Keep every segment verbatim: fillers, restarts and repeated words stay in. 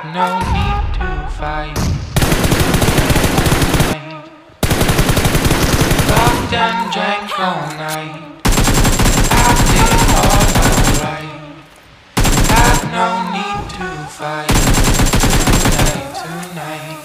Have no need to fight. Fucked and drank all night. Acting all alright. Have no need to fight. Tonight, tonight.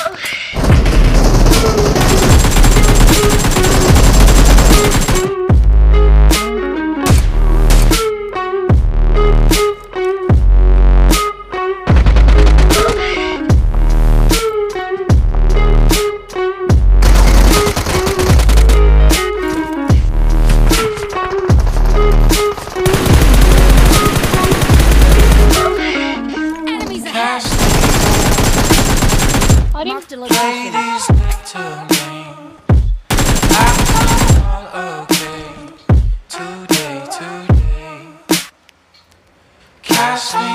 Marked a location. Play these little games. Acting all okay. Today, today. Cast me